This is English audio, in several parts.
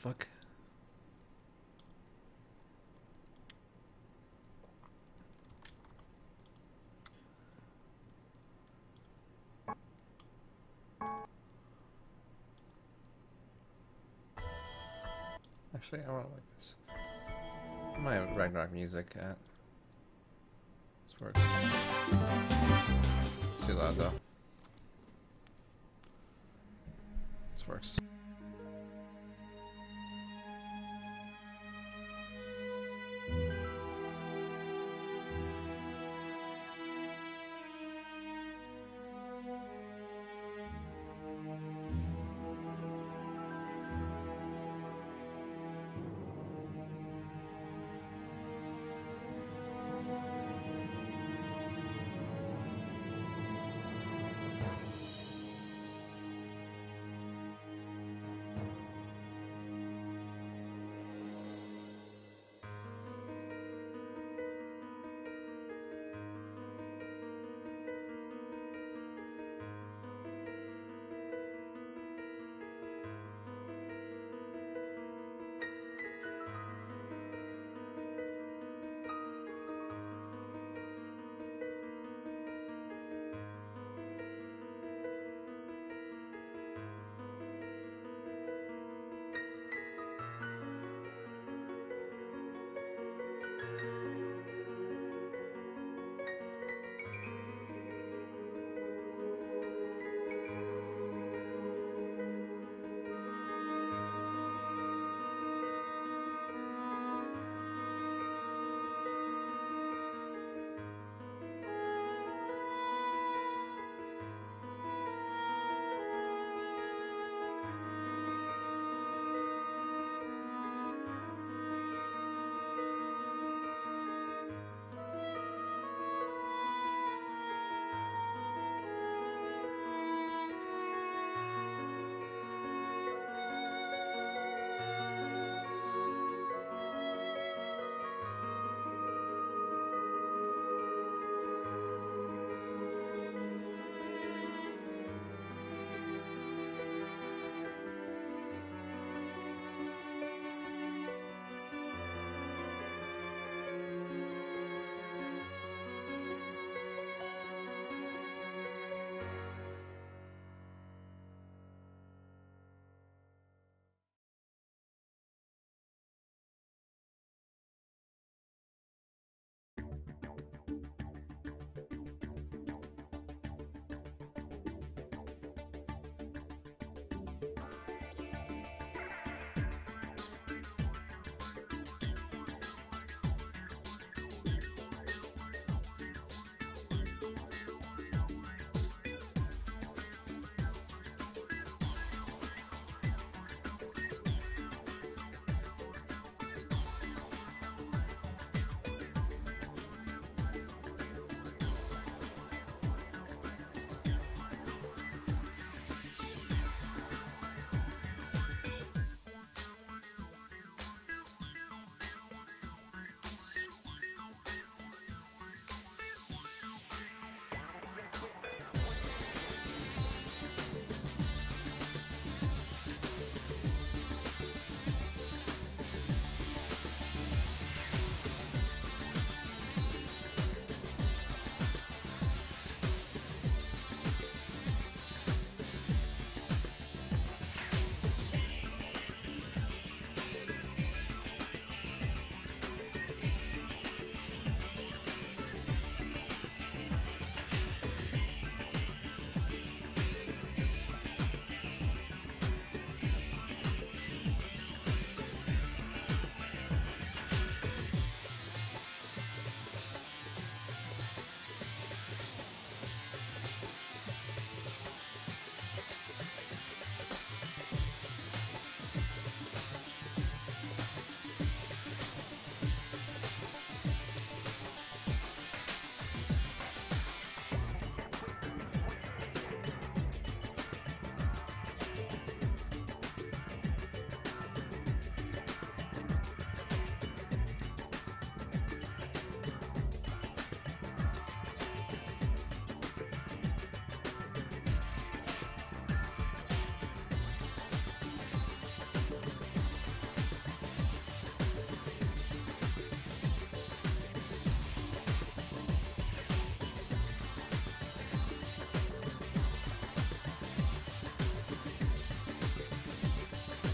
fuck? Actually, I don't like this. I might have Ragnarok music at. This works. It's too loud though. This works.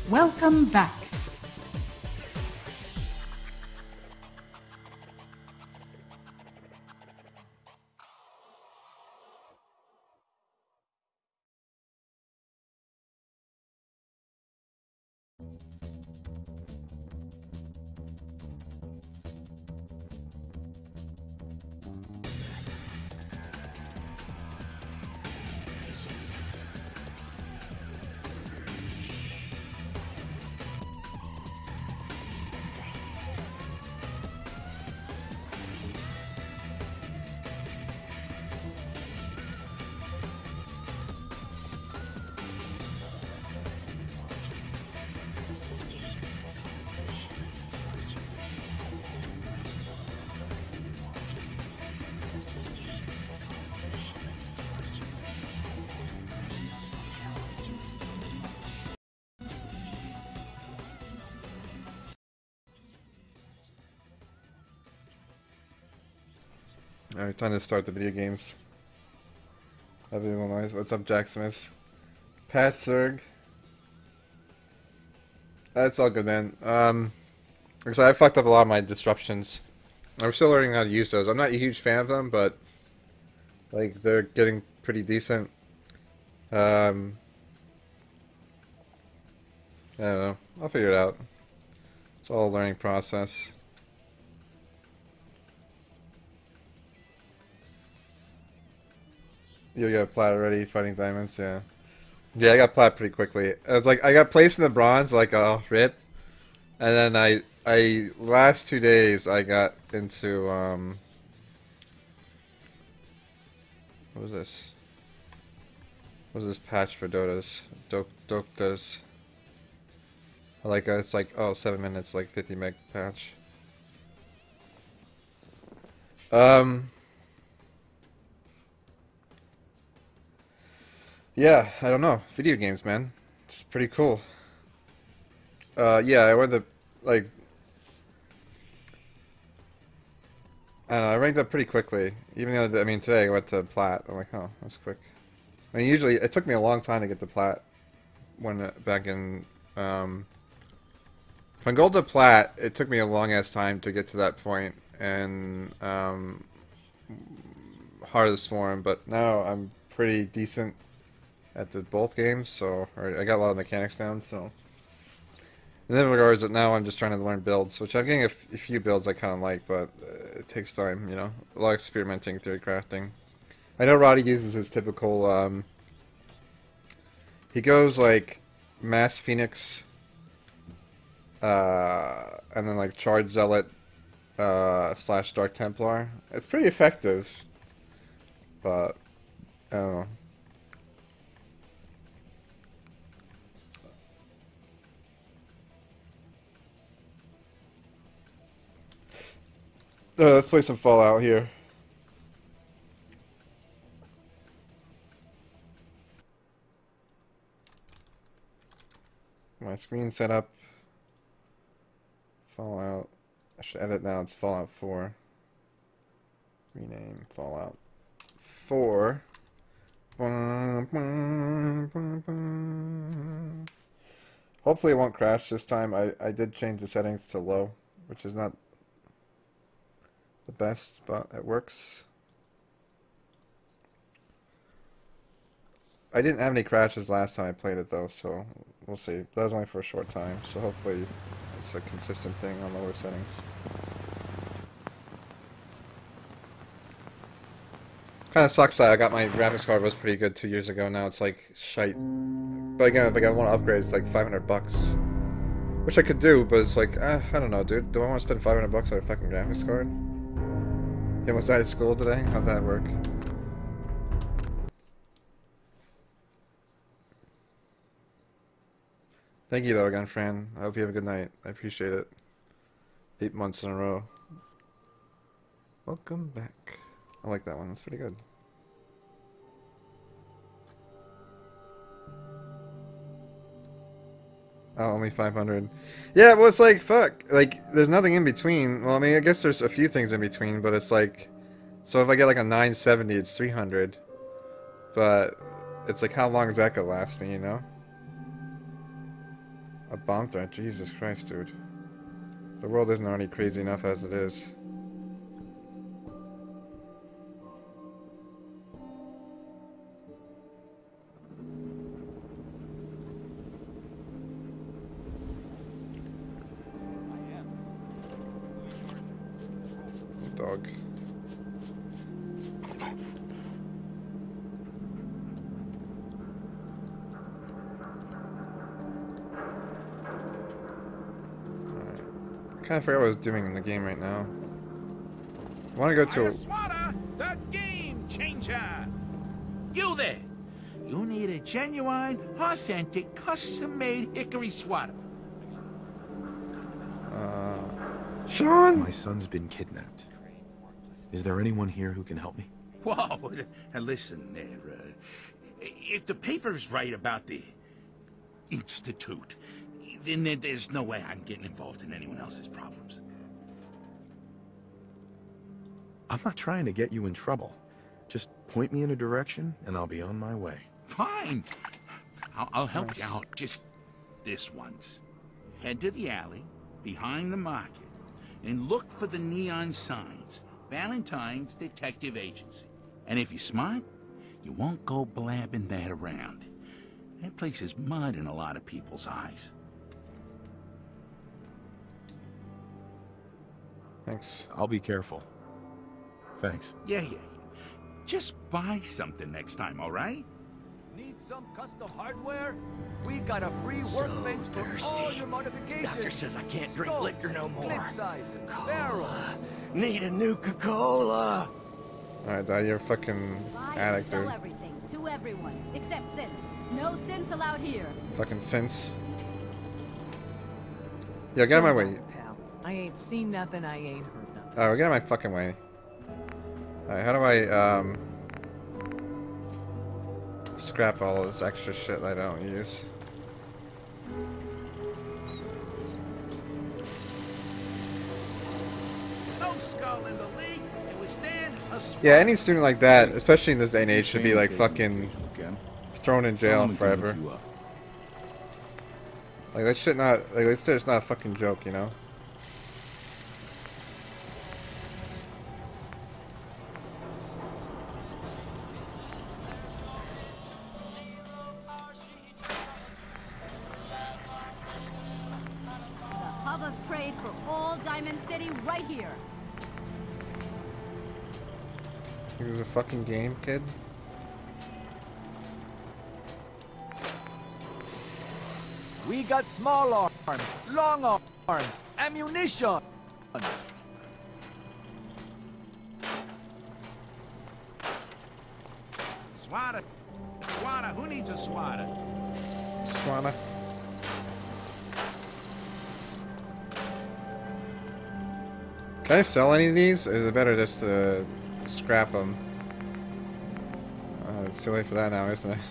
Welcome back. Alright, time to start the video games. Everything nice. What's up, Jack Smith? Pat Zerg. That's all good, man. Because I fucked up a lot of my disruptions. I'm still learning how to use those. I'm not a huge fan of them, but like they're getting pretty decent. I don't know. I'll figure it out. It's all a learning process. You got plat already, fighting diamonds, yeah. Yeah, I got plat pretty quickly. It was like I got placed in the bronze, like oh rip, and then I last 2 days I got into what was this? What was this patch for Dota's? Dota's. Like it's like oh 7 minutes, like 50 meg patch. Yeah, I don't know. Video games, man. It's pretty cool. Yeah, I went to, like, I don't know, I ranked up pretty quickly. Even the other day, I mean, today I went to Plat. I'm like, oh, that's quick. I mean, usually, it took me a long time to get to Plat when, back in, from Gold to Plat, it took me a long-ass time to get to that point, and, Heart of the Swarm, but now I'm pretty decent at both games, so I got a lot of mechanics down, so in that regards, now I'm just trying to learn builds, which I'm getting a few builds I kind of like, but it takes time, you know, a lot of experimenting, theory crafting. I know Roddy uses his typical, he goes like Mass Phoenix, and then like Charge Zealot, / Dark Templar. It's pretty effective, but I don't know. Let's play some Fallout here. My screen set up. Fallout. I should edit now. It's Fallout 4. Rename Fallout 4. Hopefully it won't crash this time. I did change the settings to low, which is not the best, but it works. I didn't have any crashes last time I played it though, so we'll see. That was only for a short time, so hopefully it's a consistent thing on lower settings. Kind of sucks that I got my graphics card was pretty good 2 years ago. Now it's like shite. But again, if I want to upgrade, it's like $500, which I could do. But it's like I don't know, dude. Do I want to spend $500 on a fucking graphics card? You almost died at school today. How'd that work? Thank you though again, Fran. I hope you have a good night. I appreciate it. 8 months in a row. Welcome back. I like that one. That's pretty good. Oh, only 500. Yeah, well, it's like, fuck. Like, there's nothing in between. Well, I mean, I guess there's a few things in between, but it's like... So if I get like a 970, it's 300. But it's like, how long is that gonna last me, you know? A bomb threat? Jesus Christ, dude. The world isn't already crazy enough as it is. Dog. I kind of forgot what I was doing in the game right now. I want to go to SWATA, the game changer. You there? You need a genuine, authentic, custom-made hickory swatter. Sean! My son's been kidnapped. Is there anyone here who can help me? Whoa, listen there. If the paper's right about the Institute, then there's no way I'm getting involved in anyone else's problems. I'm not trying to get you in trouble. Just point me in a direction, and I'll be on my way. Fine. I'll help you out just this once. Head to the alley behind the market and look for the neon signs. Valentine's Detective Agency. And if you're smart, you won't go blabbing that around. That place is mud in a lot of people's eyes. Thanks. I'll be careful. Thanks. Yeah. Just buy something next time, all right? Need some custom hardware? We got a free workbench for all your modifications. Doctor says I can't drink Scope, liquor no more. clip sizes, barrel. Need a new Coca-Cola. Alright, you're a fucking Buy addict, and sell dude. everything to everyone except sense. No sense allowed here. Fucking sense. Yeah, get out of my way. Pal. I ain't seen nothing, I ain't heard nothing. Oh, get out of my fucking way. Alright, how do I, scrap all of this extra shit I don't use? No skull in the league. It would stand a Yeah, any student like that, especially in this day and age, should be like fucking thrown in jail forever. Like that shit not, like it's just not a fucking joke, you know? The hub of trade for all Diamond City right here. Think this is a fucking game, kid? We got small arms, long arms, ammunition. Swatter, who needs a swatter? Swanna. Can I sell any of these? Or is it better just to scrap them? It's too late for that now, isn't it?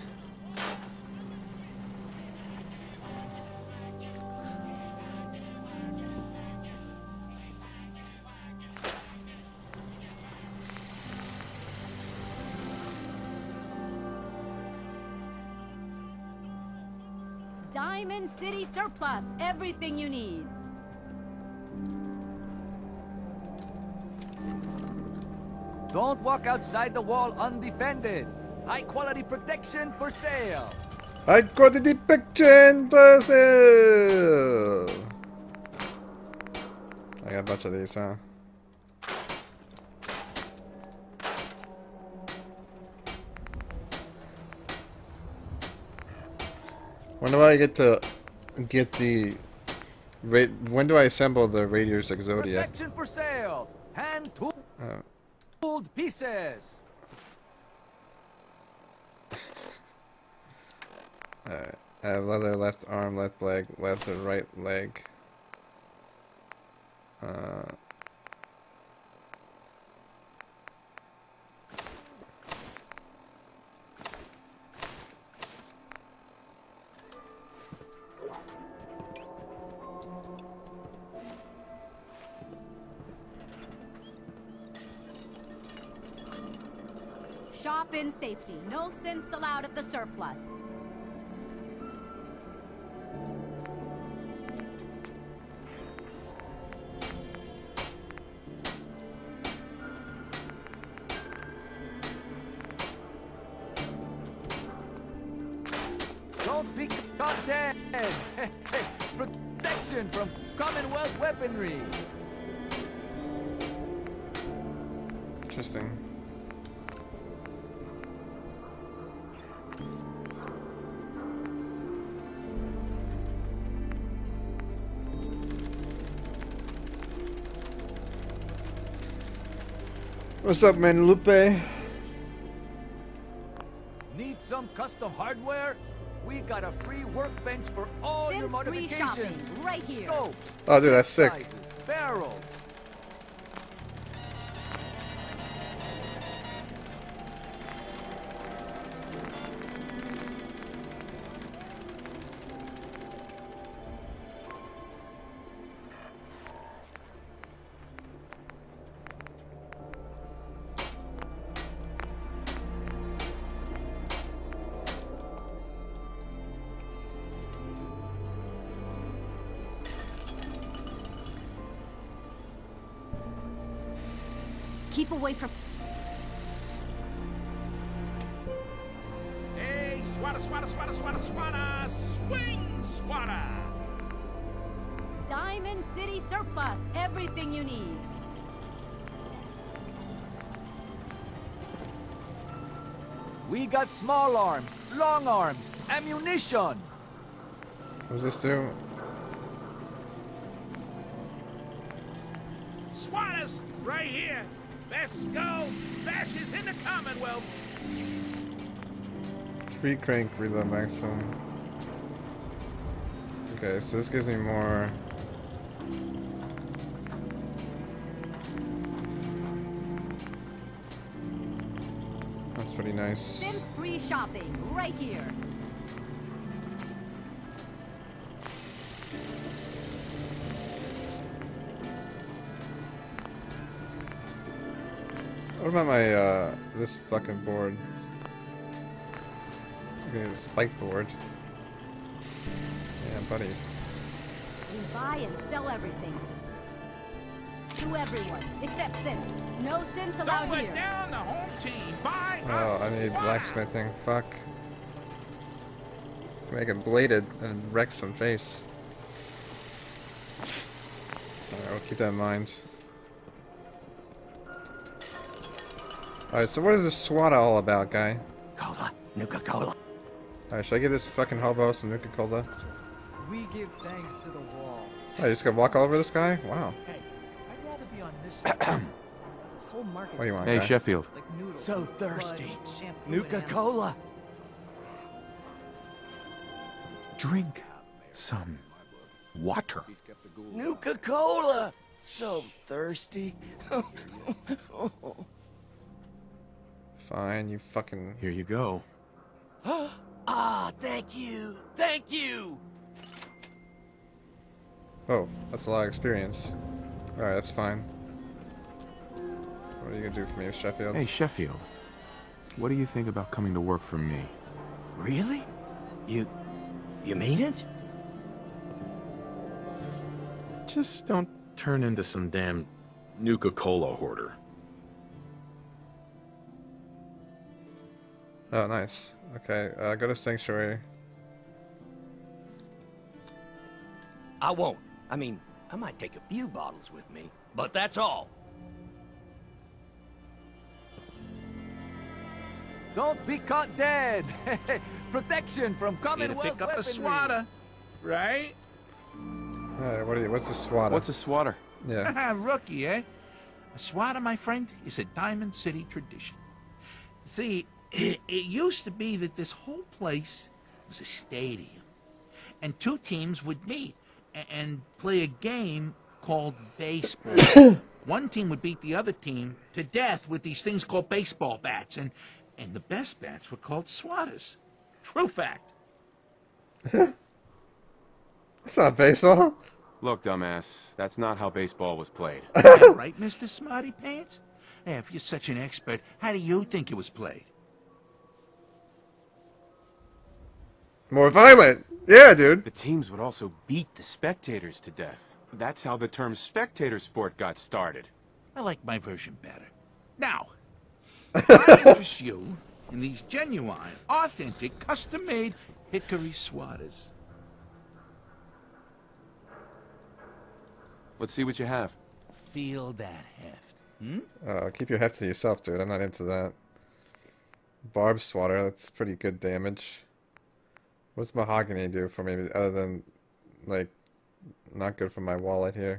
Diamond City Surplus. Everything you need. Don't walk outside the wall undefended. High quality protection for sale. High quality picture for sale! I got a bunch of these, huh? When do I get to get the when do I assemble the Raiders Exodia? Protection for sale. Hand tooled pieces. Alright. I have leather left arm, left leg, leather right leg. Shop in safety. No sense allowed at the surplus. caught dead. Protection from Commonwealth weaponry. Interesting. What's up, man, Lupe? Need some custom hardware? We got a free workbench for all your Sim free modifications. shopping, right here. Scopes, Oh, dude, that's sick. sizes, barrels. Keep away from... Hey, swatter, swatter, swatter, swatter, swatter! Swing, swatter! Diamond City Surplus. Everything you need. We got small arms, long arms, ammunition. What does this do? Swatters, right here! Best skull bashes in the Commonwealth! 3 crank reload maximum. Okay, so this gives me more. That's pretty nice. Sim free shopping, right here. What about my, this fucking board? Okay, the spike board. Yeah, buddy. We buy and sell everything. To everyone, except Sims. No Sims allowed Throw it here. down the home team! Buy Oh, I need blacksmithing. Fuck. Make it bladed and wreck some face. Alright, I'll keep that in mind. Alright, so what is this SWAT all about, guy? Cola, Nuka-Cola. Alright, should I give this fucking hobo some Nuka-Cola? We give thanks to the wall. Oh, you just gonna walk all over this guy? Wow. Hey, I'd rather be on this side. This whole market. What do you want, Hey, guy? Sheffield. Like noodles, So blood, thirsty. shampoo, and Nuka-Cola. Drink some water. Nuka-Cola. So thirsty. Fine, you fucking... Here you go. Ah, thank you. Thank you. Oh, that's a lot of experience. Alright, that's fine. What are you gonna do for me, Sheffield? Hey, Sheffield. What do you think about coming to work for me? Really? You mean it? Just don't turn into some damn Nuka-Cola hoarder. Oh, nice. Okay, go to Sanctuary. I won't. I mean, I might take a few bottles with me, but that's all. Don't be caught dead. Protection from Here to Commonwealth pick up a weaponry. swatter, right? Alright, what's the SWAT? What's a swatter? Yeah. Rookie, eh? A swatter, my friend, is a Diamond City tradition. See, it used to be that this whole place was a stadium, and 2 teams would meet and play a game called baseball. One team would beat the other team to death with these things called baseball bats, and the best bats were called swatters. True fact. It's not baseball. Look, dumbass, that's not how baseball was played. Right, Mr. Smarty Pants? Yeah, if you're such an expert, how do you think it was played? More violent. Yeah, dude. The teams would also beat the spectators to death. That's how the term spectator sport got started. I like my version better. Now, I interest you in these genuine, authentic, custom-made hickory swatters. Let's see what you have. Feel that heft. Hmm? Keep your heft to yourself, dude. I'm not into that. Barb swatter, that's pretty good damage. What's mahogany do for me other than, like, not good for my wallet here?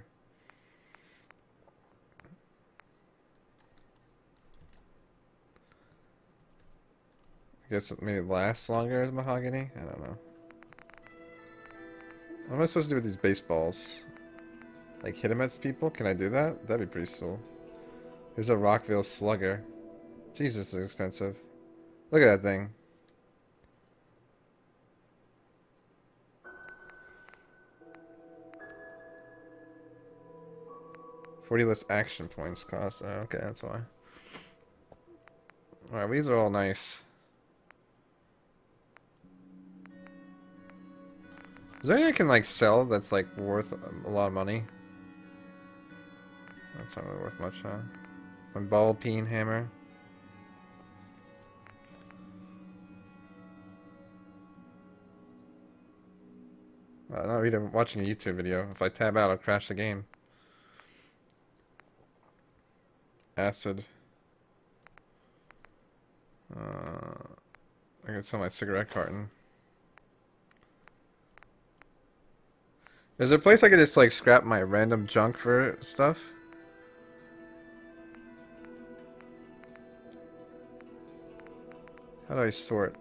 I guess it maybe lasts longer as mahogany? I don't know. What am I supposed to do with these baseballs? Like hit them at people? Can I do that? That'd be pretty cool. Here's a Rockville Slugger. Jesus, this is expensive. Look at that thing. $40 less action points cost. Oh, okay, that's why. Alright, these are all nice. Is there anything I can like sell that's like worth a lot of money? That's not really worth much, huh? One ball peen hammer. Not even watching a YouTube video. If I tab out, I'll crash the game. Acid. I could sell my cigarette carton. Is there a place I could just like scrap my random junk for stuff? How do I sort?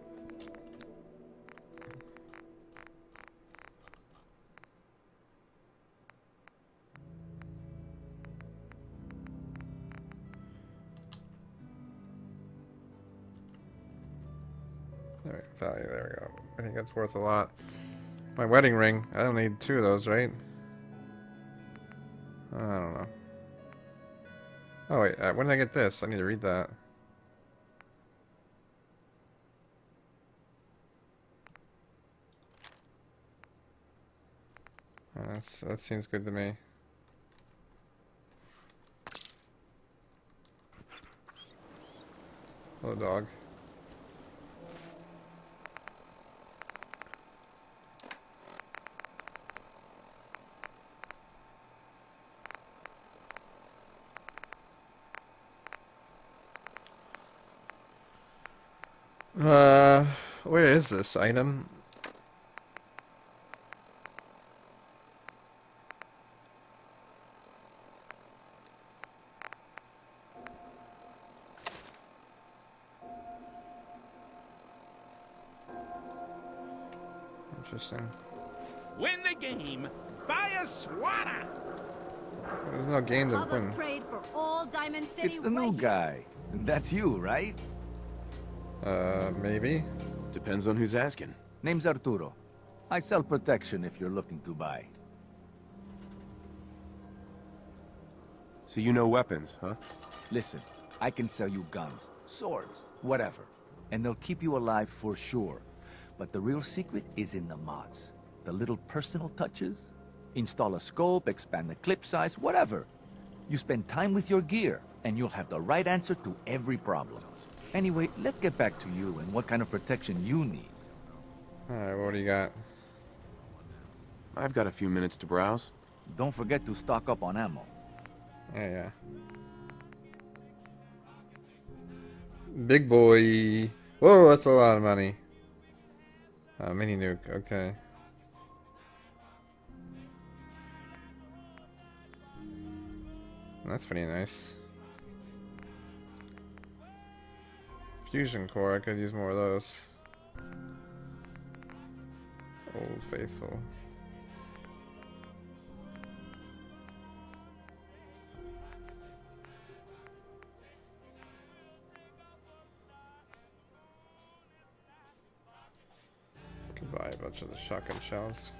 Alright, value, there we go. I think that's worth a lot. My wedding ring, I don't need 2 of those, right? I don't know. Oh wait, when did I get this? I need to read that. That seems good to me. Hello, dog. Where is this item? Interesting. Win the game, buy a swatter. There's no game to Love win. of trade for all Diamond City. It's the new right guy. That's you, right? Maybe. Depends on who's asking. Name's Arturo. I sell protection if you're looking to buy. So you know weapons, huh? Listen, I can sell you guns, swords, whatever. And they'll keep you alive for sure. But the real secret is in the mods. The little personal touches. Install a scope, expand the clip size, whatever. You spend time with your gear, and you'll have the right answer to every problem. Anyway, let's get back to you and what kind of protection you need. Alright, what do you got? I've got a few minutes to browse. Don't forget to stock up on ammo. Yeah. Big boy. Whoa, that's a lot of money. Mini nuke, okay. That's pretty nice. Fusion core, I could use more of those. Old Faithful. Could buy a bunch of the shotgun shells.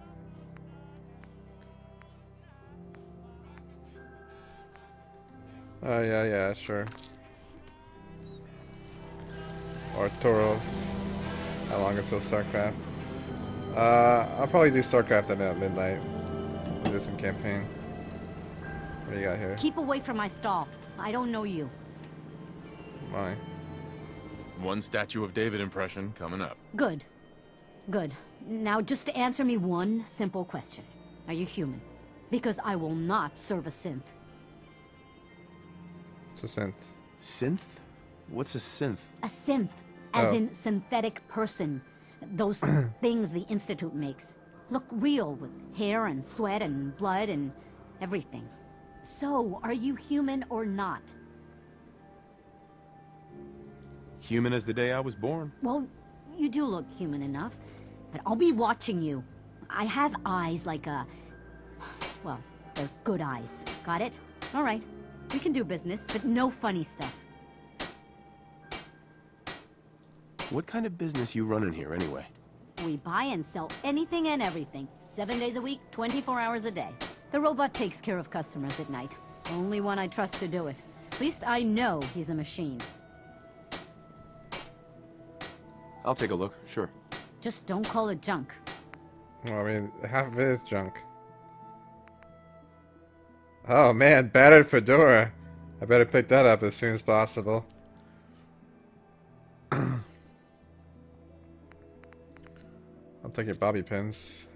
Oh yeah, sure. Arturo. How long until StarCraft? I'll probably do StarCraft at midnight. Do some campaign. What do you got here? Keep away from my stall. I don't know you. Why? One Statue of David impression coming up. Good. Good. Now just answer me one simple question. Are you human? Because I will not serve a synth. It's a synth. Synth? What's a synth? A synth, as Oh. in synthetic person. Those things the Institute makes. Look real, with hair and sweat and blood and everything. So, are you human or not? Human as the day I was born. Well, you do look human enough. But I'll be watching you. I have eyes like a... Well, they're good eyes. Got it? All right. We can do business, but no funny stuff. What kind of business you running here anyway? We buy and sell anything and everything. 7 days a week, 24 hours a day. The robot takes care of customers at night. Only one I trust to do it. At least I know he's a machine. I'll take a look, sure. Just don't call it junk. Well, I mean, half of it is junk. Oh man, battered fedora. I better pick that up as soon as possible. I'll take your bobby pins.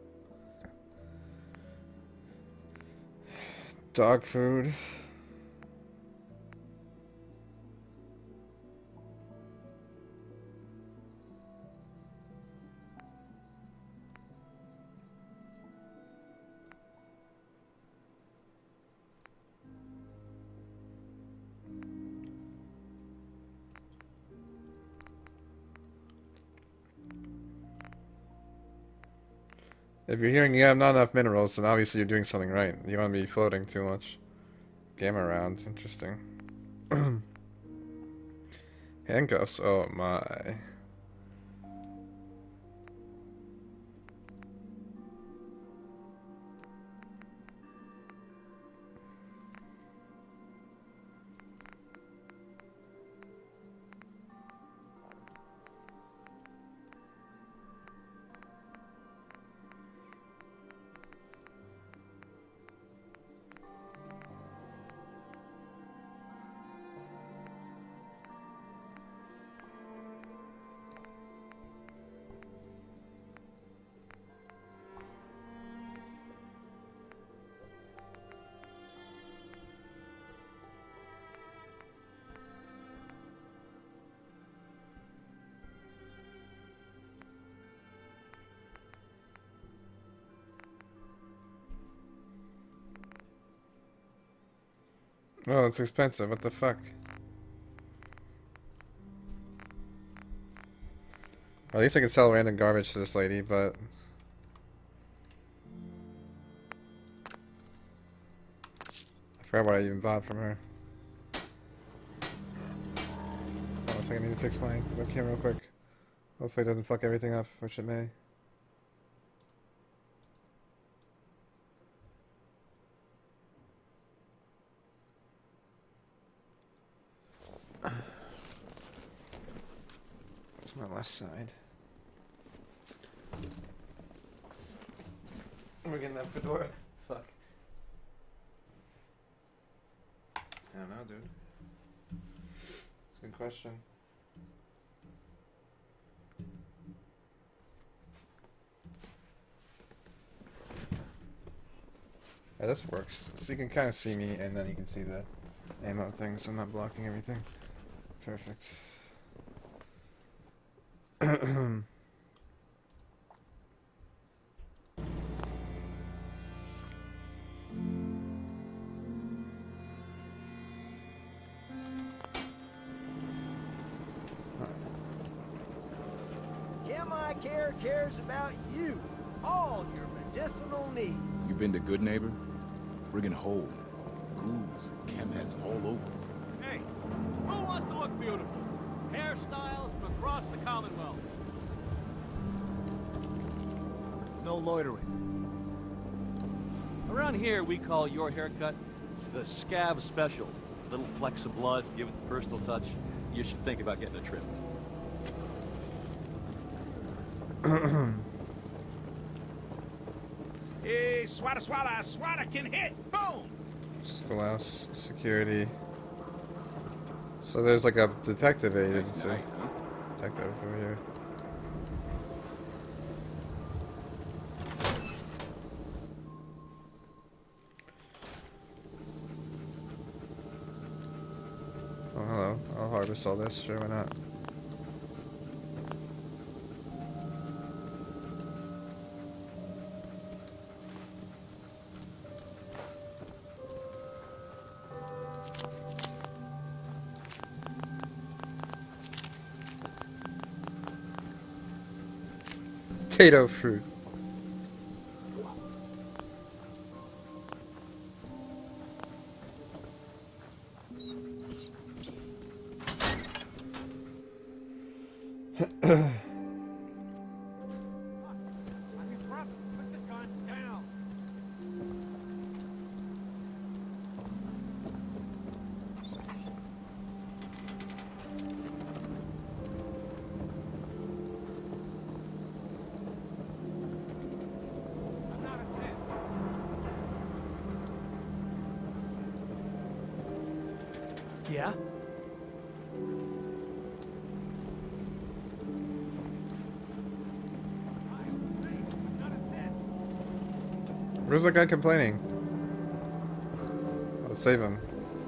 Dog food. If you're hearing you have not enough minerals, then obviously you're doing something right. You want to be floating too much. Gamma rounds, interesting. Handcuffs, oh my. Oh, it's expensive. What the fuck? Well, at least I can sell random garbage to this lady, but... I forgot what I even bought from her. Hold on a second, I need to fix my webcam real quick. Hopefully it doesn't fuck everything up, which it may. That's my left side. We're getting that fedora. Fuck. I don't know, dude. It's a good question. Yeah, this works. So you can kind of see me, and then you can see the ammo things. I'm not blocking everything. Perfect. Chemicare cares about you, all your medicinal needs. You been to Good Neighbor? Friggin' hole. Ghouls and chemheads all over. Hey, who wants to look beautiful? Hairstyles from across the Commonwealth. No loitering. Around here, we call your haircut the Scav Special. A little flecks of blood, give it the personal touch. You should think about getting a trim. Hey, swata swata, swata can hit! Boom! Schoolhouse, security. So there's like a detective agency. Detective over here. harvest all this. Sure, why not? Potato fruit. Yeah? Where's that guy complaining? I'll save him.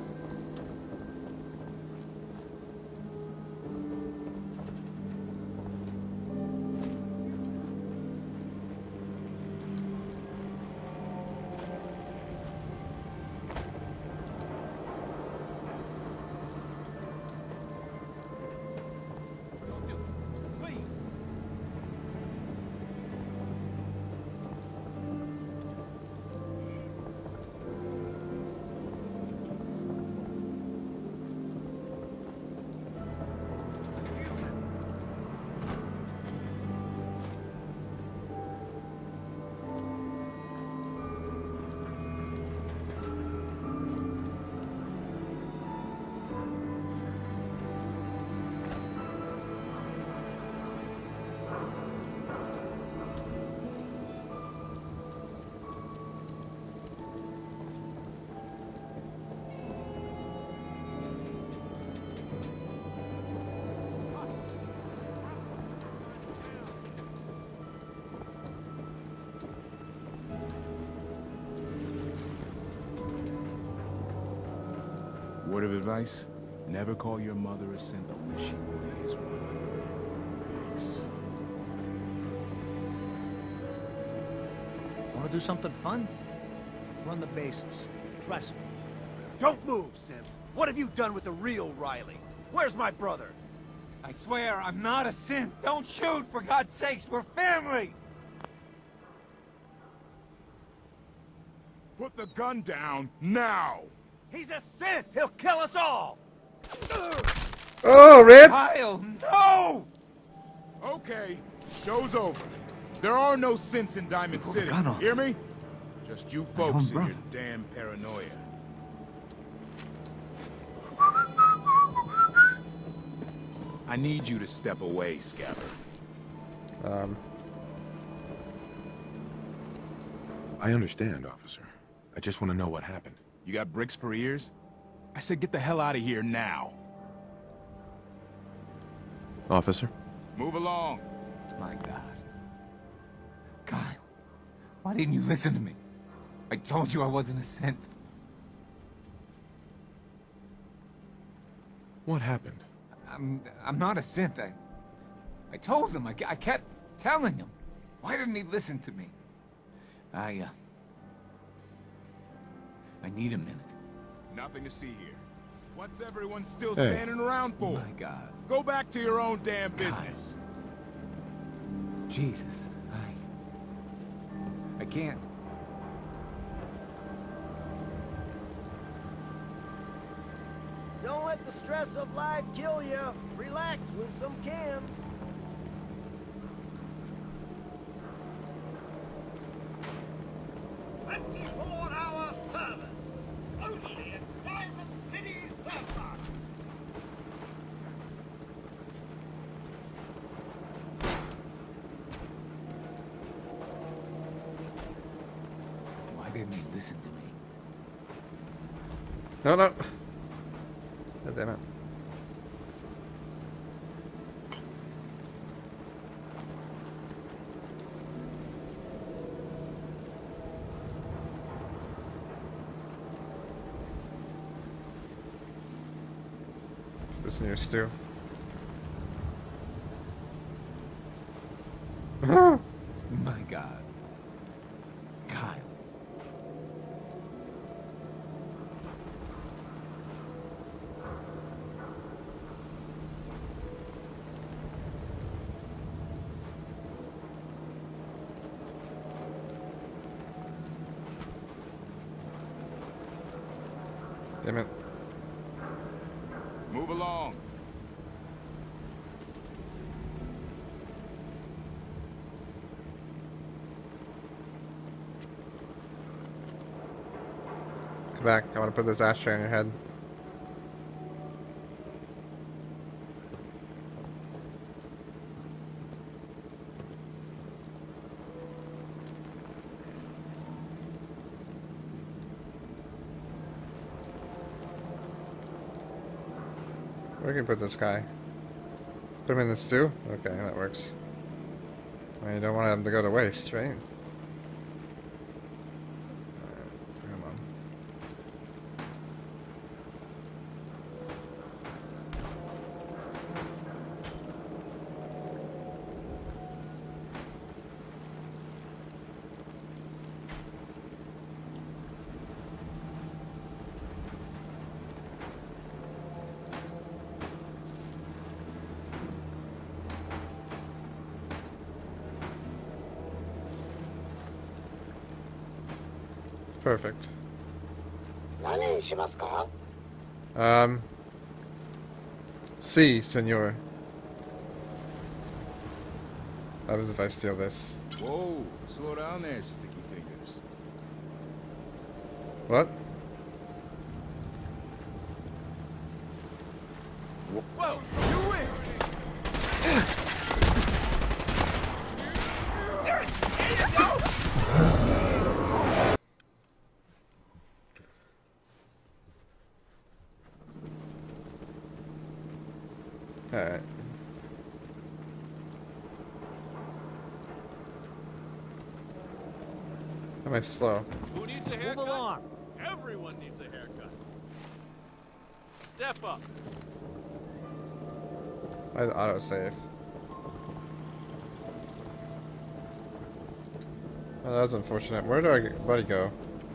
Word of advice? Never call your mother a simp unless she really is one. Thanks. Want to do something fun? Run the bases. Trust me. Don't move, Simp. What have you done with the real Riley? Where's my brother? I swear, I'm not a simp. Don't shoot, for God's sakes. We're family. Put the gun down, now! He's a synth! He'll kill us all! Oh, Rip! Kyle, no! Okay, show's over. There are no synths in Diamond City, hear me? Just you folks and your damn paranoia. I need you to step away, Scabber. I understand, officer. I just want to know what happened. You got bricks for ears? I said get the hell out of here now. Officer? Move along. My God. Kyle, why didn't you listen to me? I told you I wasn't a synth. What happened? I'm not a synth. I told him. I kept telling him. Why didn't he listen to me? I need a minute. Nothing to see here. What's everyone still standing around for? My God. Go back to your own damn business. Jesus. I can't. Don't let the stress of life kill you. Relax with some cans. Hour service. Only at Diamond City Surplus. Why didn't he listen to me? No. God damn it. this in your stew. My God. Kyle. Damn it. Move along. Come back. I want to put this ashtray on your head. Where can we put this guy? Put him in the stew? Okay, that works. Well, you don't want him to go to waste, right? Come on. Perfect. Si, senor. That was if I steal this. Whoa, slow down there, sticky fingers. What? Whoa, you win! Alright. Am I slow? Who needs a haircut? Move along. Everyone needs a haircut. Step up. I autosave. Oh, that was unfortunate. Where did our buddy go?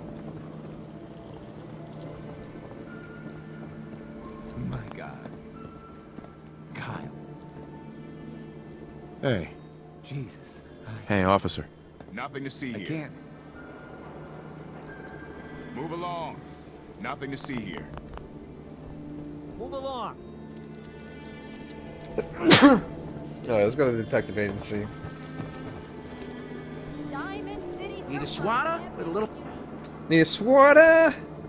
My God. Kyle. Hey. Jesus. Hey, officer. Nothing to see here. I can't. Move along. Nothing to see here. Move along. Alright, let's go to the detective agency. Diamond City. Need a swatter with a little... Need a swatter?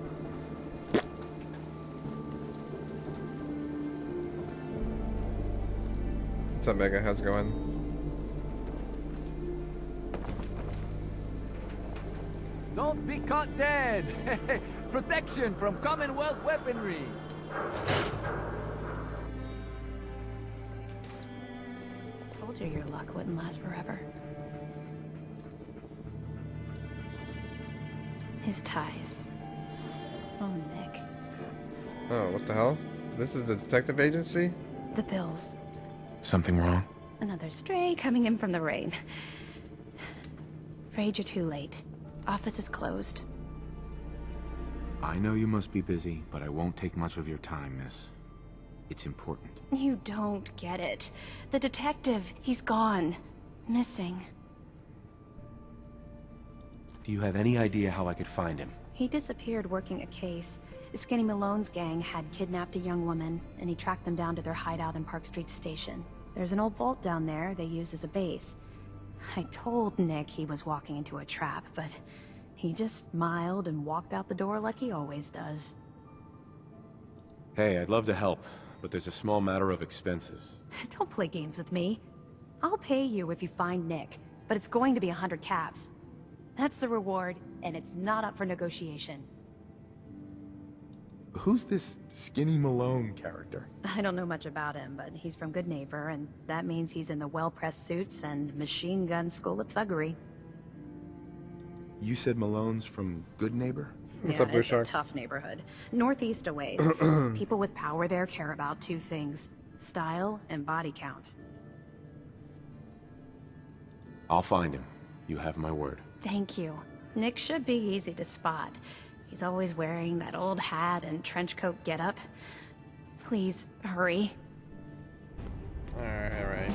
What's up, Mega? How's it going? Don't be caught dead. Protection from Commonwealth weaponry. Told you your luck wouldn't last forever. His ties. Oh, Nick. Oh, what the hell? This is the detective agency? The bills. Something wrong? Another stray coming in from the rain. Afraid you're too late. Office is closed. I know you must be busy, but I won't take much of your time, miss. It's important. You don't get it. The detective, he's gone. Missing. Do you have any idea how I could find him? He disappeared working a case. Skinny Malone's gang had kidnapped a young woman, and he tracked them down to their hideout in Park Street Station. There's an old vault down there they use as a base. I told Nick he was walking into a trap, but he just smiled and walked out the door like he always does. Hey, I'd love to help, but there's a small matter of expenses. Don't play games with me. I'll pay you if you find Nick, but it's going to be 100 caps. That's the reward, and it's not up for negotiation. Who's this Skinny Malone character? I don't know much about him, but he's from Good Neighbor, and that means he's in the well-pressed suits and machine gun school of thuggery. You said Malone's from Good Neighbor? What's Yeah, up, Blue it's Shark? a tough neighborhood. Northeast a ways. People with power there care about two things: style and body count. I'll find him. You have my word. Thank you. Nick should be easy to spot. He's always wearing that old hat and trench coat getup. Please, hurry. Alright, alright.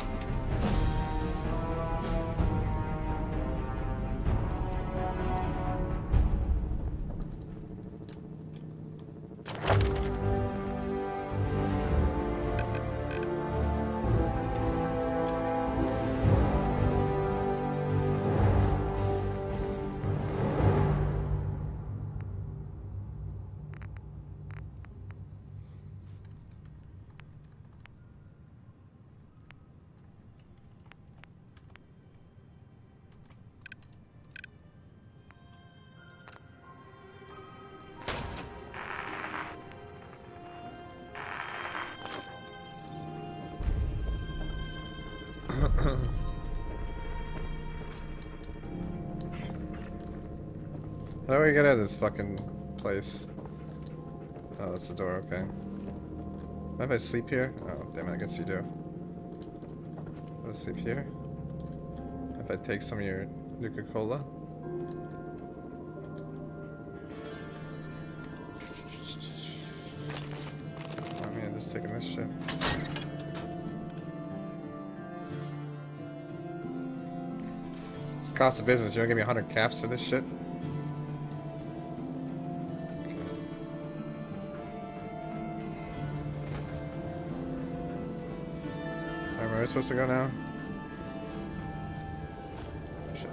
How do we get out of this fucking place? Oh, that's the door, okay. If I sleep here? Oh, damn it, I guess you do. I'll sleep here. If I take some of your Nuka-Cola. I mean, I'm just taking this shit. It's cost of business. You're gonna give me 100 caps for this shit? Where am I supposed to go now? Shit.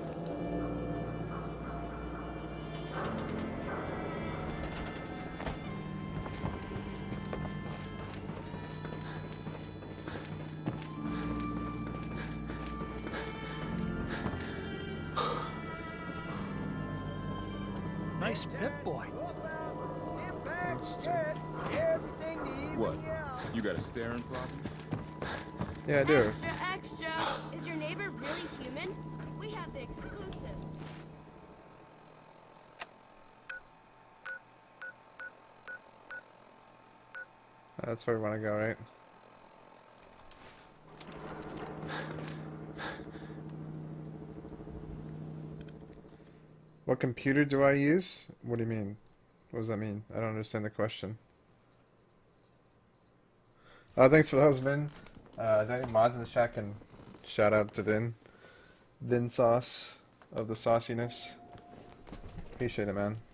Nice pip, boy. What? You got a staring problem? Yeah, I do. Extra, extra. Is your neighbor really human? We have the exclusive. That's where we want to go, right? What computer do I use? What do you mean? What does that mean? I don't understand the question. Thanks for the host, Vin. Is there any mods in the chat? Can shout out to Vin. Vin Sauce of the sauciness. Appreciate it, man.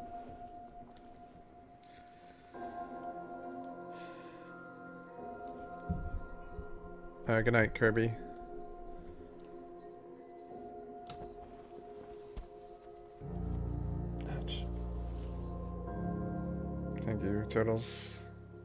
Good night, Kirby. Ouch. Thank you, Turtles.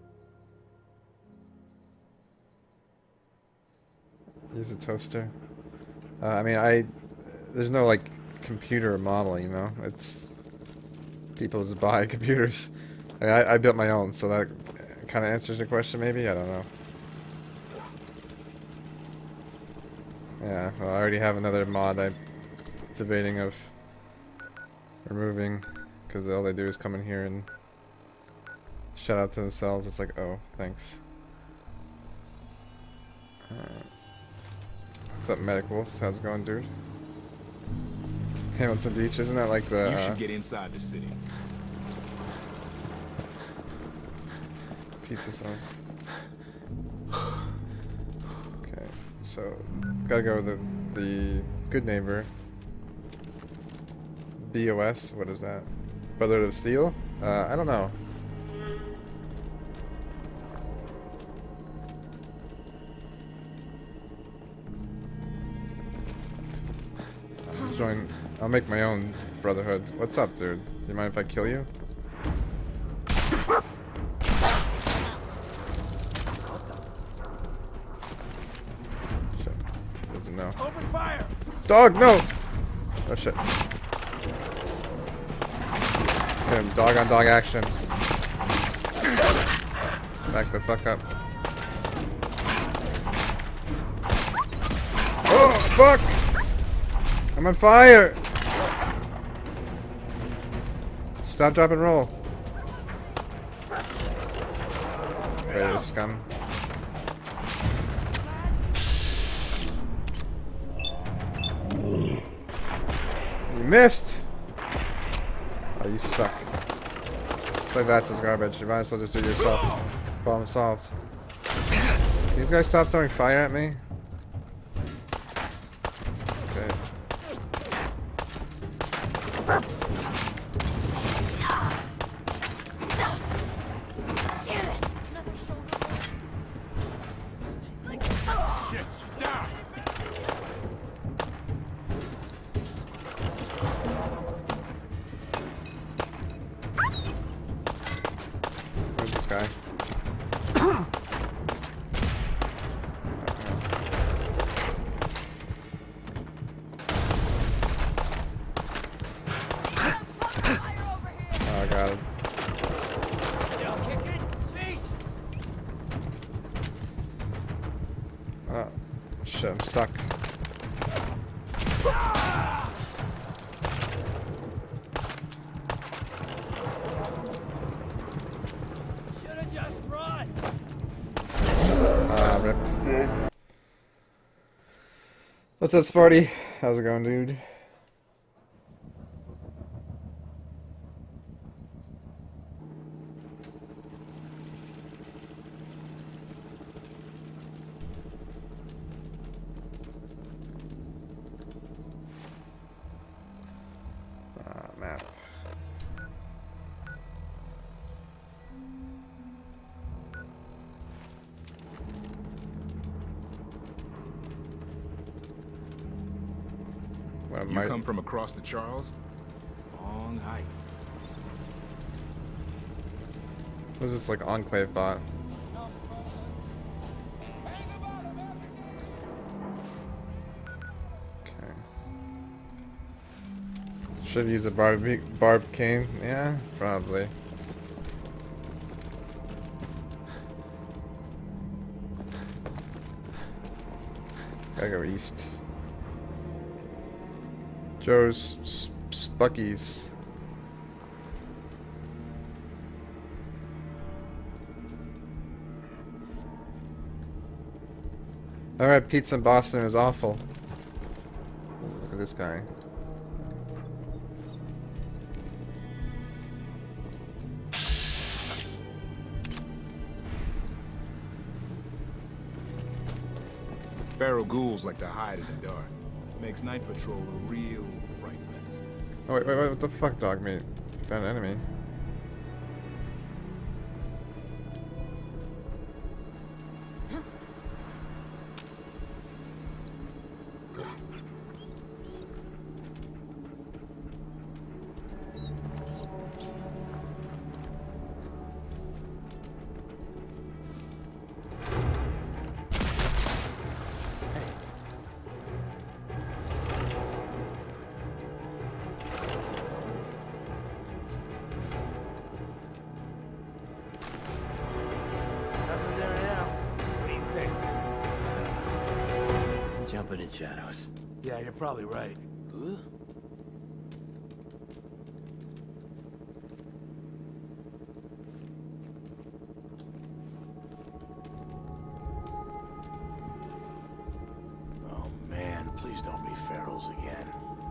Use a toaster. I mean, there's no like computer model, you know. It's people just buy computers. I built my own, so that kind of answers the question, maybe. I don't know. Yeah, well, I already have another mod I'm debating of removing, because all they do is come in here and shout out to themselves. It's like, oh, thanks. What's up, Medic Wolf? How's it going, dude? Hamilton Beach, isn't that like the... You should get inside the city. Pizza sauce. Okay, so gotta go with the good neighbor. BOS, what is that? Brotherhood of Steel? I don't know. I'll make my own brotherhood. What's up, dude? Do you mind if I kill you? Shit. Doesn't know. Open fire! Dog, no! Oh shit. Get him, dog on dog actions. Back the fuck up. Oh, fuck! I'm on fire! Stop, drop, and roll. Raider scum. You missed! Oh, you suck. Play Vass's garbage. You might as well just do it yourself. Problem solved. These guys stop throwing fire at me? Okay. Shit, she's down. Where's this guy? Oh, I got him. Oh, shit, I'm stuck. Should've just run. Ah, rip. What's up, Sparty? How's it going, dude? Ah, man. Well, You come from across the Charles? Long hike. What is this, like, Enclave bot? Okay. Should use a barbed cane? Yeah, probably. Gotta go east. Joe's Spuckies. Alright, pizza in Boston is awful. Look at this guy. Feral ghouls like to hide in the dark. Makes night patrol a real bright mess. Oh wait, what the fuck, dog meat? Found an enemy. Nothing there now. What do you think? Jumping in shadows. Yeah, you're probably right. Huh? Oh man, please don't be ferals again.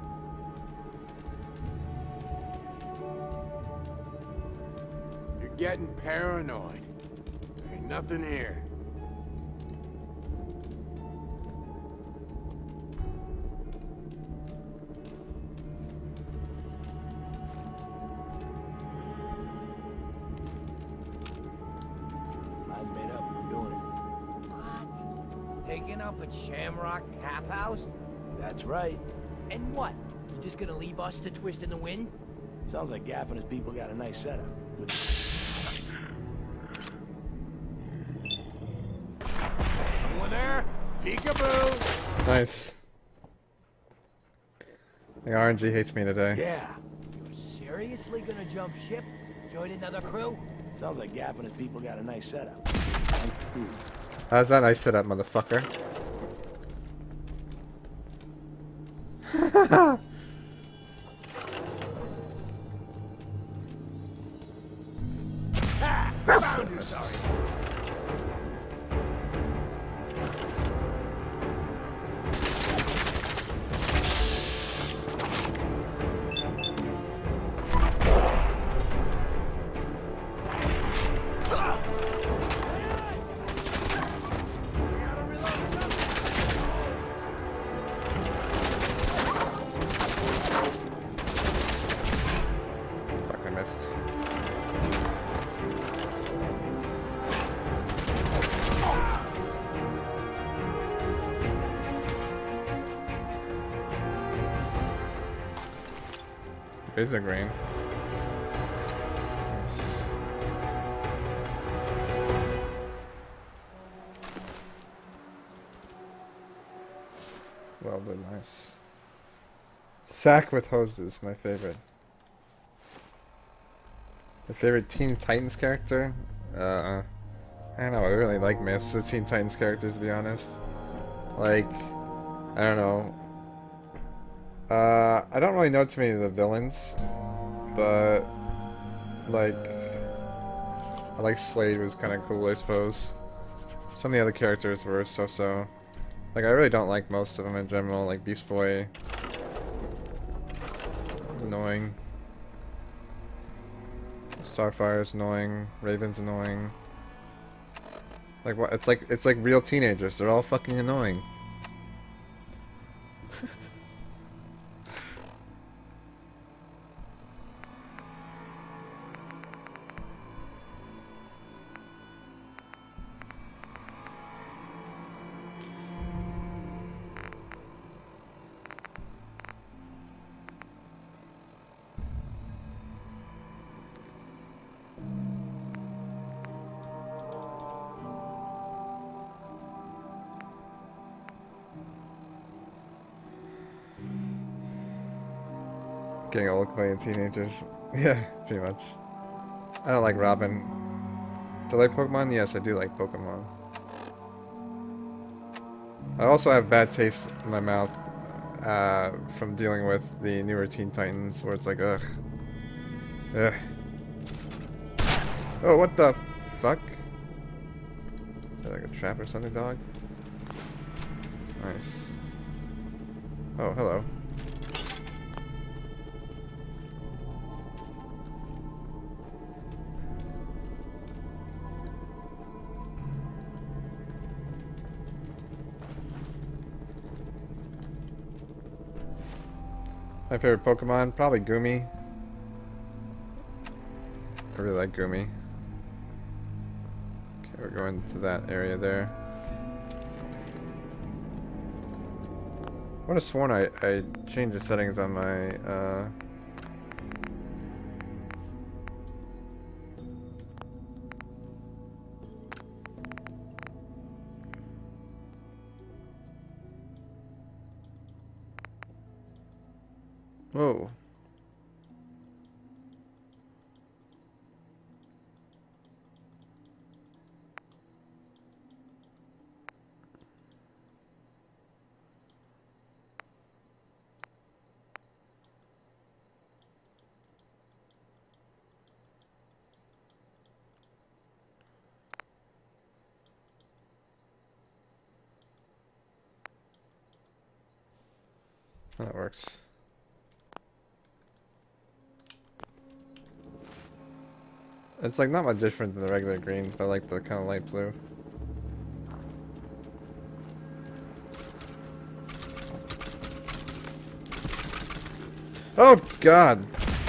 You're getting paranoid. There ain't nothing here. Mind made up, I'm doing it. Taking up at Shamrock Tap House? That's right. And what? You just gonna leave us to twist in the wind? Sounds like Gaff and his people got a nice setup. Good. Anyone there? Peekaboo! Nice. The RNG hates me today. Yeah. You're seriously gonna jump ship? Join another crew? Sounds like Gaff and his people got a nice setup. How's that nice setup, motherfucker? Fuck, I missed. Basic rain. Nice. Well done, nice. Sack with hoses, my favorite. My favorite Teen Titans character? I don't know, I really like most of the Teen Titans characters, to be honest. Like, I don't know. I don't really know too many of the villains, but, like, I like Slade was kind of cool, I suppose. Some of the other characters were so-so. Like, I really don't like most of them in general, like Beast Boy. Annoying. Starfire's annoying. Raven's annoying. Like what? It's like real teenagers. They're all fucking annoying. Getting old playing teenagers. Yeah, pretty much. I don't like Robin. Do I like Pokemon? Yes, I do like Pokemon. I also have bad taste in my mouth from dealing with the newer Teen Titans, where it's like, ugh. Ugh. Oh, what the fuck? Is that like a trap or something, dog? Nice. Oh, hello. My favorite Pokemon? Probably Gumi. I really like Gumi. Okay, we're going to that area there. I would have sworn I changed the settings on my, Whoa. That works. It's like not much different than the regular green, but I like the kind of light blue. Oh God!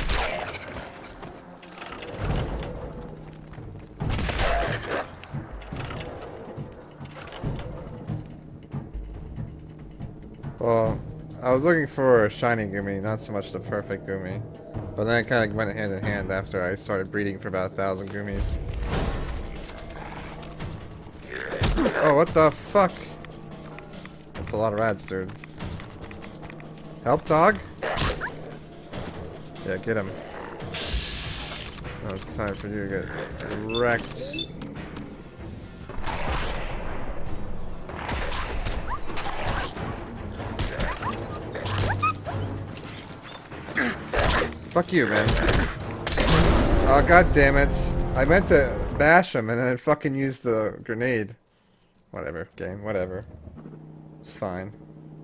Well, I was looking for a shiny Gumi, not so much the perfect Gumi. But then it kind of went hand in hand after I started breeding for about 1,000 Gumis. Oh, what the fuck? That's a lot of rats, dude. Help, dog? Yeah, get him. Now it's time for you to get wrecked. Fuck you, man. Oh, God damn it. I meant to bash him and then fucking use the grenade. Whatever, game, whatever. It's fine.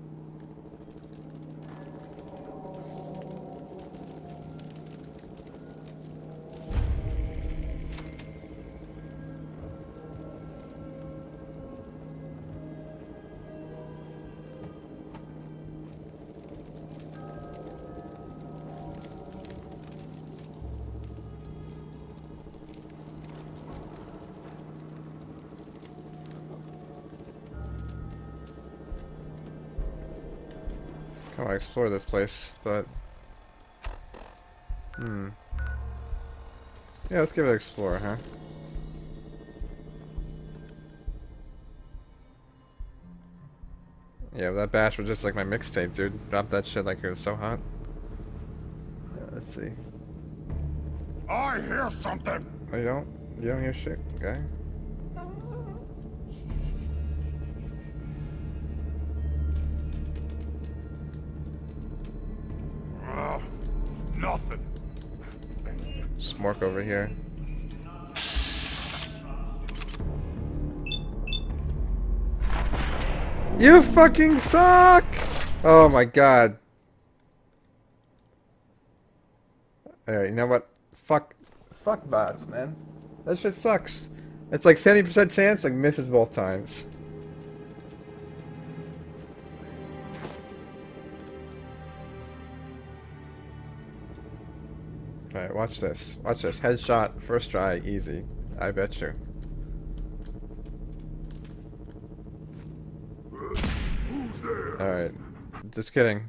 I want to explore this place, but yeah, let's give it an explore, huh? Yeah, that bash was just like my mixtape, dude. Drop that shit like it was so hot. Let's see. I hear something. Oh, you don't? You don't hear shit, guy? Nothing. Smork over here. You fucking suck! Oh my god. Alright, you know what? Fuck bots, man. That shit sucks. It's like 70% chance, like misses both times. Alright, watch this. Watch this. Headshot, first try, easy. I bet you. Alright. Just kidding.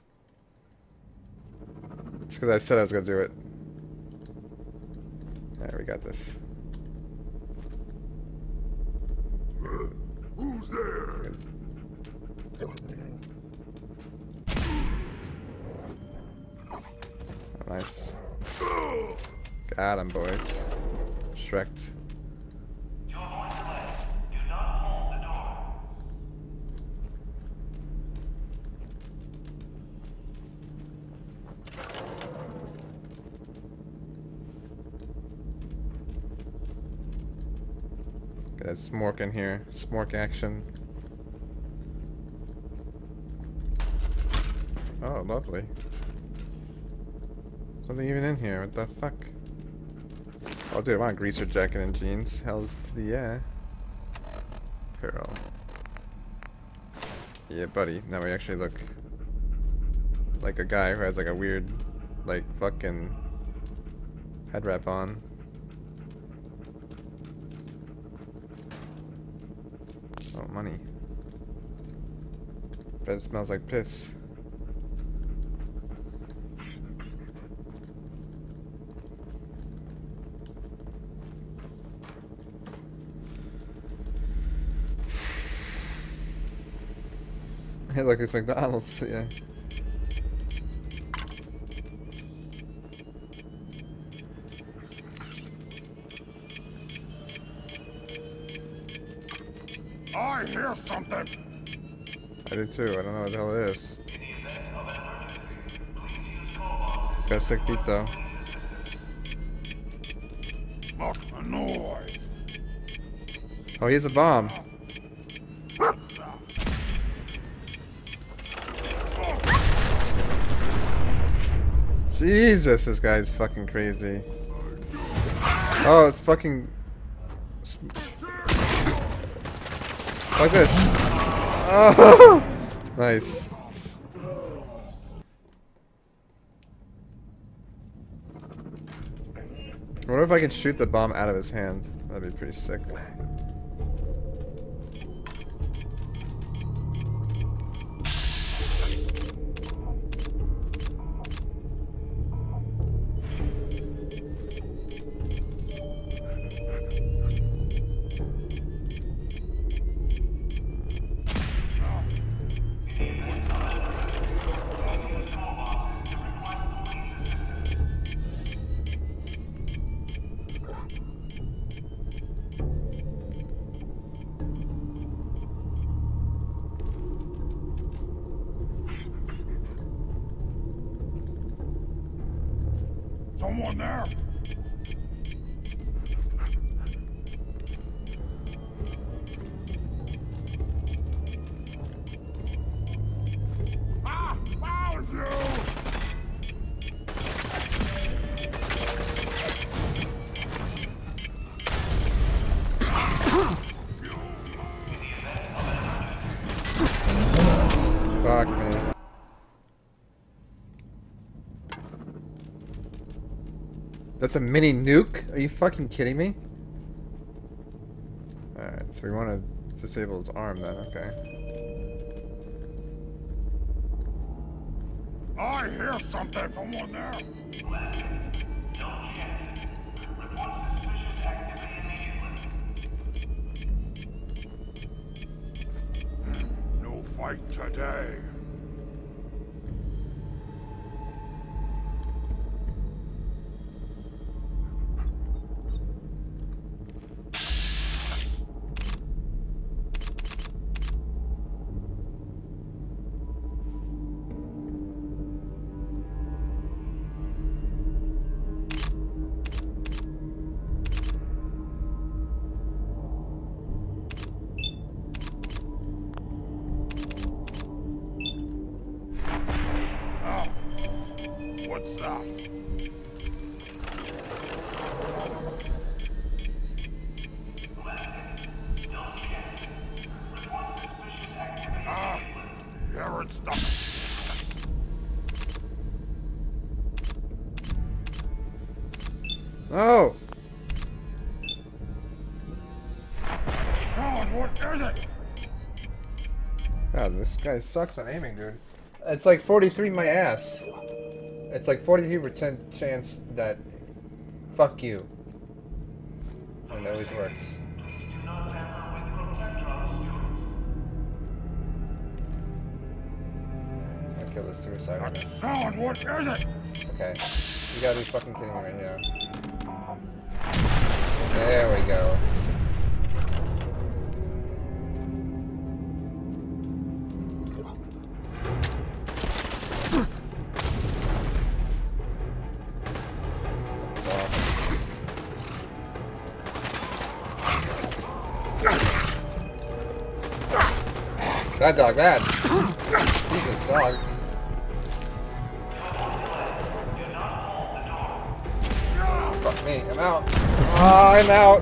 It's because I said I was gonna do it. Alright, we got this. Who's there? Nice. Got him, boys. Shrek'd. Got Smork in here. Smork action. Oh, lovely. Something even in here. What the fuck? Oh, dude, I want a greaser jacket and jeans. Hell's to the yeah. Pearl. Yeah, buddy. Now we actually look like a guy who has like a weird, like, fucking head wrap on. Oh, money. Bet it smells like piss. Hey, look, it's McDonald's, yeah. I hear something. I do too. I don't know what the hell it is. It's got a sick beat though. Fuck a noise. Oh, he's a bomb. Jesus, this guy's fucking crazy. Oh, it's fucking... like this. Oh! Nice. I wonder if I can shoot the bomb out of his hand. That'd be pretty sick. Someone there? That's a mini nuke? Are you fucking kidding me? Alright, so we want to disable his arm then, okay. I hear something. Someone there. No fight today. What's that? Ah, here it's done. Oh! Sean, what is it? God, this guy sucks at aiming, dude. It's like 43 my ass. It's like 43% chance that fuck you. And it always works. He's gonna kill this suicide right now. Sean, what is it? Okay. You gotta be fucking kidding me right here. There we go. That dog, bad. Jesus, dog. Fuck me, I'm out. Oh, I'm out.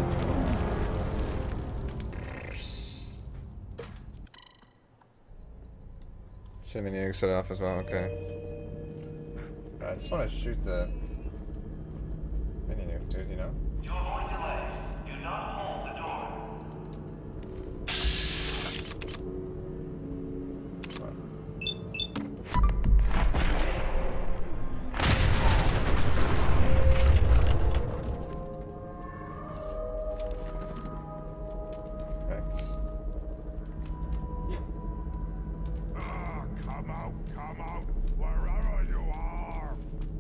Should've been exit off as well, okay. I just want to shoot the mini nuke, dude, you know? To avoid delays, do not hold the door. Come out, wherever you are.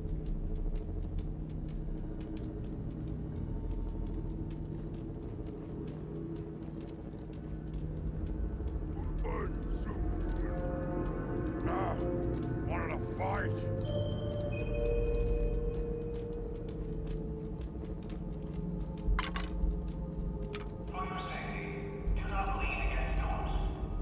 Ah, wanted to fight. For your safety, do not lean against doors.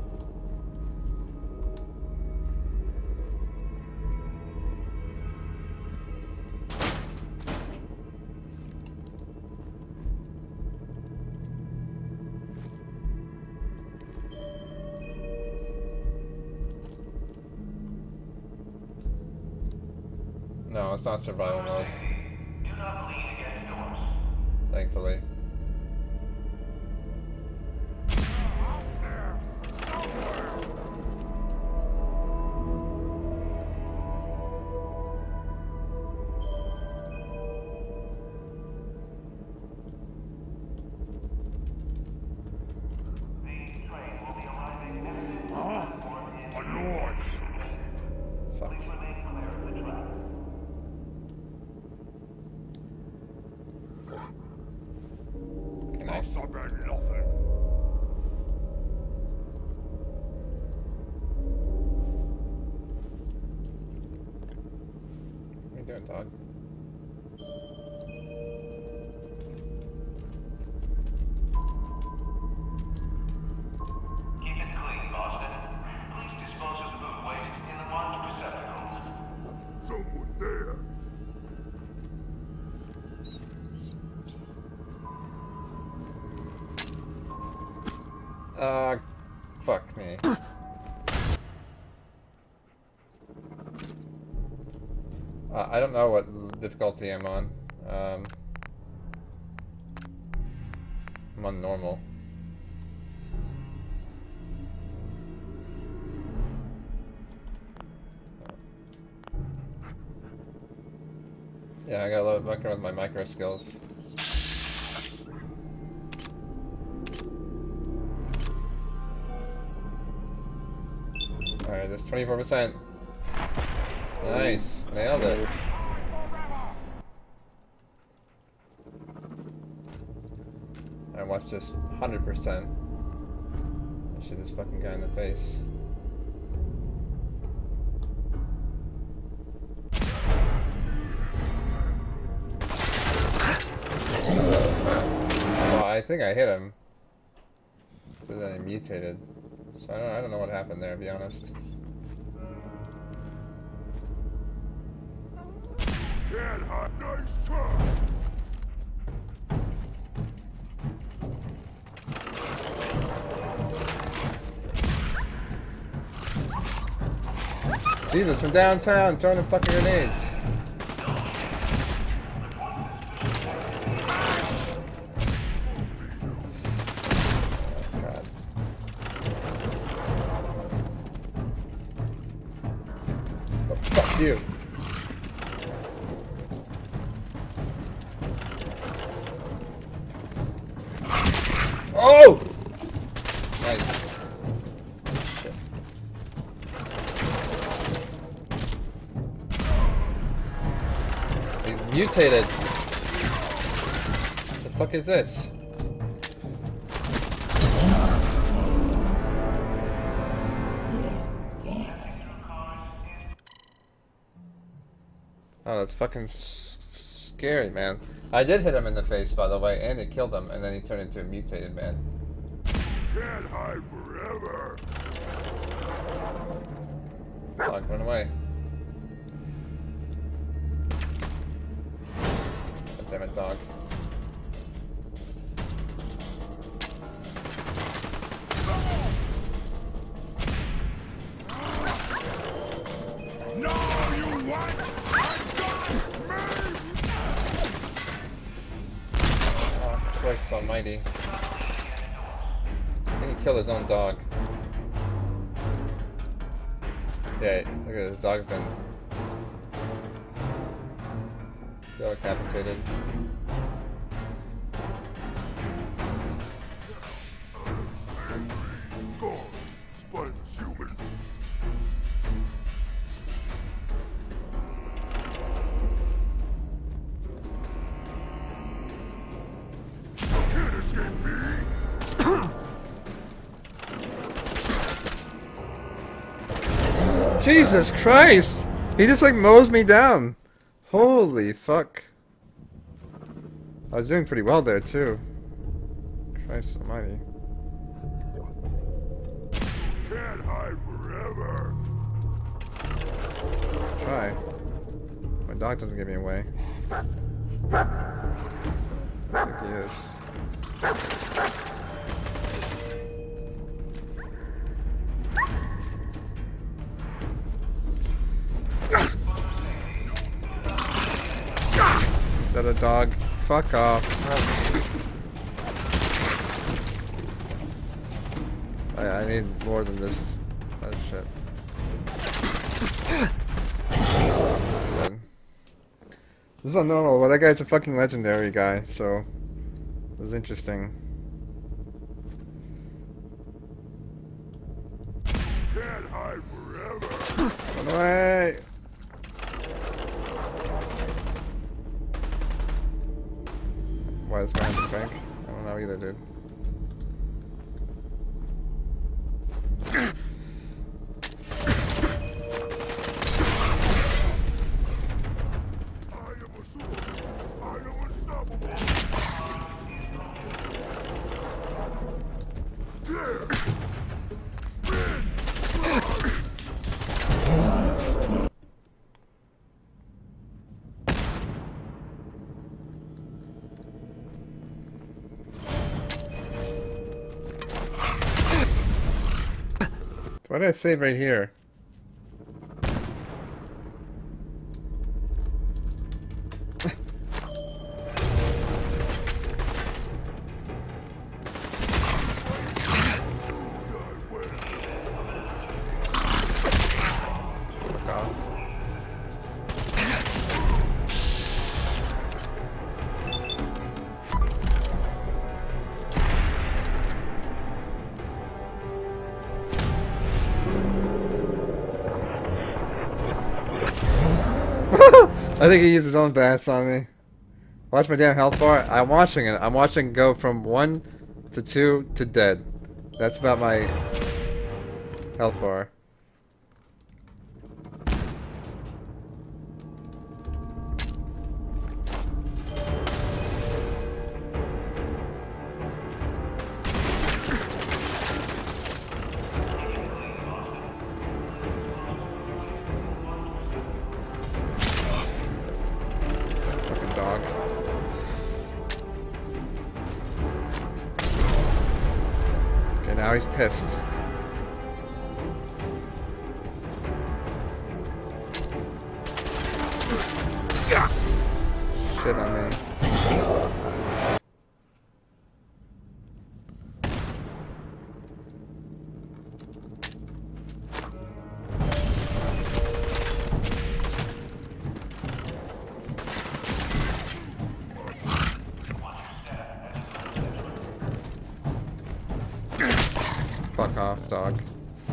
No, it's not survival mode. Do not lean against doors. Thankfully. A noise. Fuck. Nice. Must have been nothing. What are you doing, dog? Keep it clean, Boston. Please dispose of food waste in the marked receptacles. Someone there. Fuck me. I don't know what difficulty I'm on. I'm on normal. Yeah, I got a little bit with my micro skills. Alright, that's 24%. Nice, nailed it. I watch this 100%. Shoot this fucking guy in the face. Well, I think I hit him, but then he mutated. So I don't know what happened there, to be honest. Nice try. Jesus, from downtown, throwing the fucking grenades. God. Oh, fuck you. Oh! Nice. Shit. He mutated. What the fuck is this? Oh, that's fucking scary, man. I did hit him in the face, by the way, and it killed him, and then he turned into a mutated man. Can't hide forever. Dog, run away. God damn it, dog. No, you what? Christ almighty. He can kill his own dog. Yeah, look at his dog's been decapitated. God, spineless human. Can't escape me. Jesus Christ! He just like mows me down. Holy fuck. I was doing pretty well there too. Christ almighty. Can't hide forever. Try. My dog doesn't give me away. I think he is. Is that a dog? Fuck off. I need more than this. Oh shit. Good. This is unnormal, but that guy's a fucking legendary guy, so it was interesting. Can't hide forever. Run away! Why this guy has a drink? I don't know either, dude. Why did I save right here? I think he used his own bats on me. Watch my damn health bar. I'm watching it. I'm watching it go from 1 to 2 to dead. That's about my health bar. Fucking dog. Okay, now he's pissed. Shit on me. Fuck off, dog.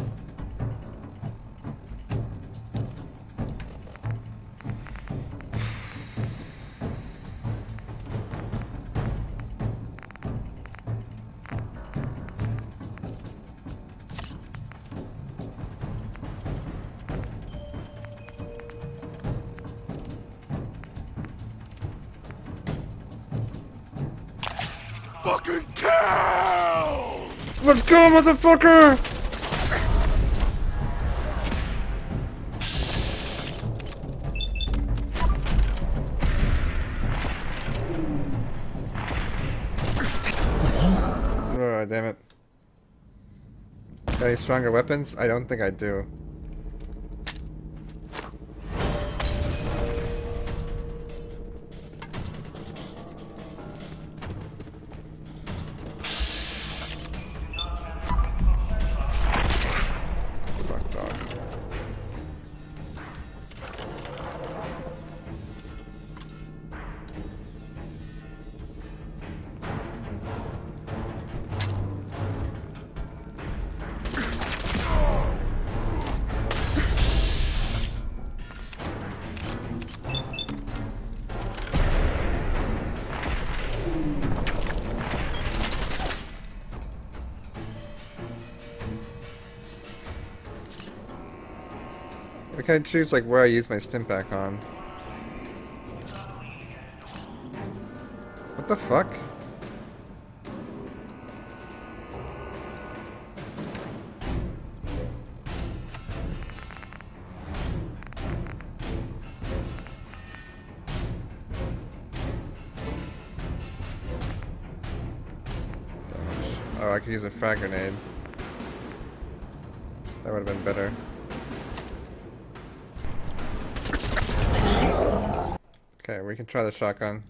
Fucking kill! Let's go, motherfucker! Oh, damn it. Got any stronger weapons? I don't think I do. Fuck, dog. I can choose like where I use my stim pack on. What the fuck? Oh, I could use a frag grenade. That would have been better. Okay, we can try the shotgun.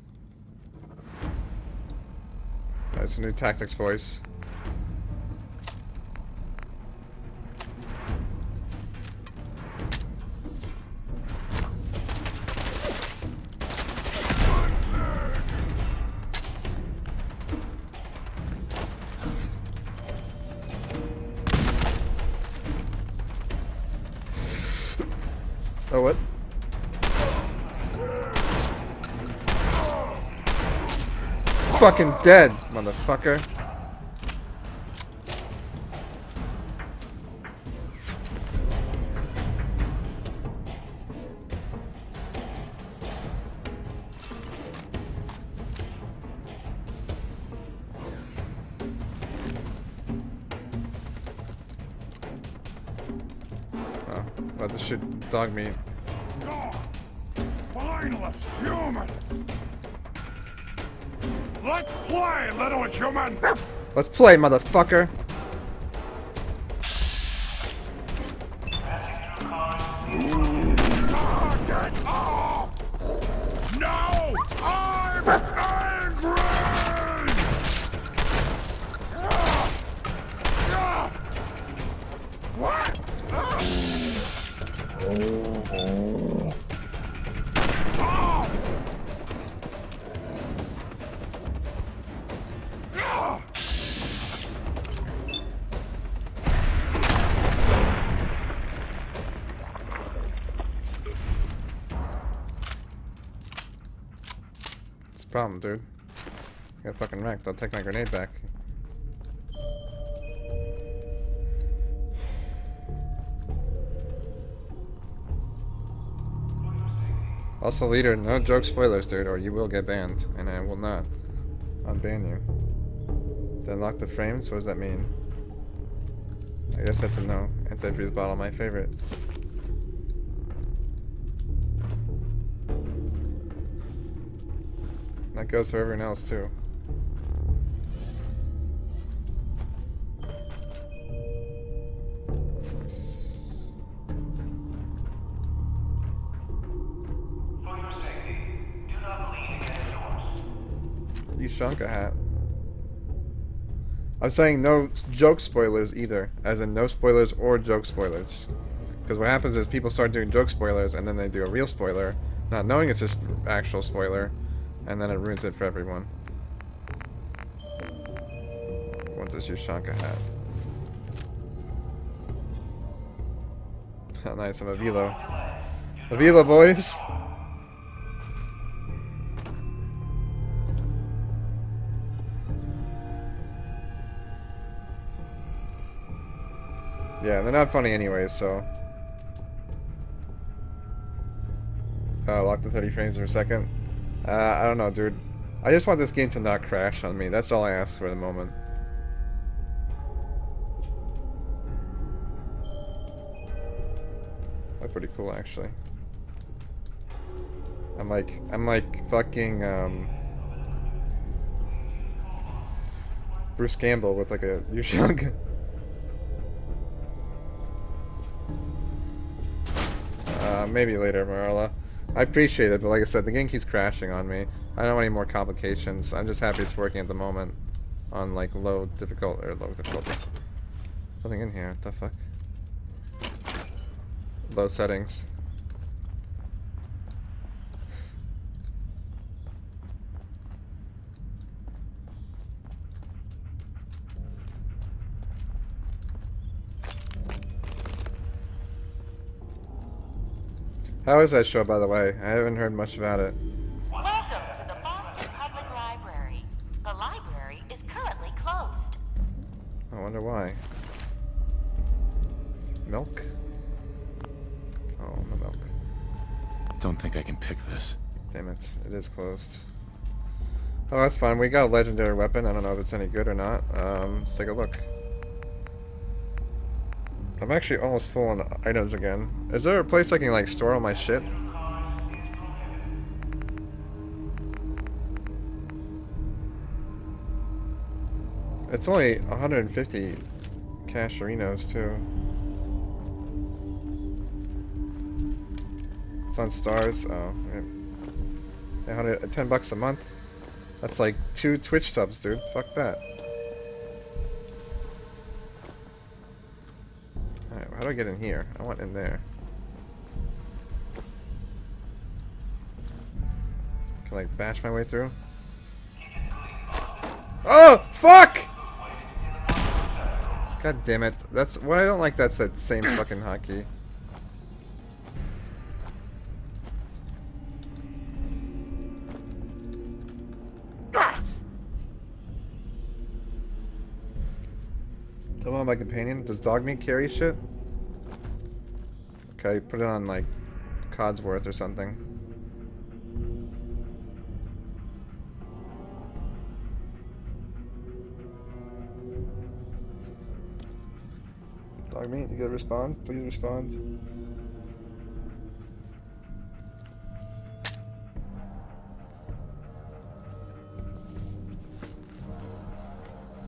There's a new tactics voice. Oh, what? Fucking dead, motherfucker. Oh, about to shoot dog meat. Spineless human! Let's play, little human! Let's play, motherfucker! Get off! No! I'm angry! What? the problem, dude? I got fucking wrecked. I'll take my grenade back. Also, leader, no joke spoilers, dude, or you will get banned, and I will not unban you. To unlock the frames, what does that mean? I guess that's a no. Antifreeze bottle, my favorite. That goes for everyone else too. You shrunk a hat. I'm saying no joke spoilers either, as in no spoilers or joke spoilers. Because what happens is people start doing joke spoilers and then they do a real spoiler, not knowing it's just actual spoiler, and then it ruins it for everyone. What does you shrunk a hat? Oh, nice, I'm a Velo. A Velo, boys! Yeah, they're not funny anyways, so... lock the 30 frames per second. I don't know, dude. I just want this game to not crash on me. That's all I ask for the moment. That's pretty cool, actually. I'm like fucking, Bruce Campbell with like a Yushang. Maybe later, Marilla. I appreciate it, but like I said, the game keeps crashing on me. I don't want any more complications. I'm just happy it's working at the moment on like low difficulty. Something in here. What the fuck? Low settings. How is that show, by the way? I haven't heard much about it. Welcome to the Boston Public Library. The library is currently closed. I wonder why. Milk? Oh, no milk. Don't think I can pick this. Damn it, it is closed. Oh, that's fine. We got a legendary weapon. I don't know if it's any good or not. Let's take a look. I'm actually almost full on items again. Is there a place I can like store all my shit? It's only 150 casherinos too. It's on stars. Oh, yeah. 10 bucks a month. That's like 2 Twitch subs, dude. Fuck that. Alright, how do I get in here? I want in there. Can I like bash my way through? Oh! Fuck! God damn it. That's what I don't like, that's that same fucking hotkey. Tell me my companion. Does dog meat carry shit? Okay, put it on like Codsworth or something. Dog meat, you gotta respond. Please respond.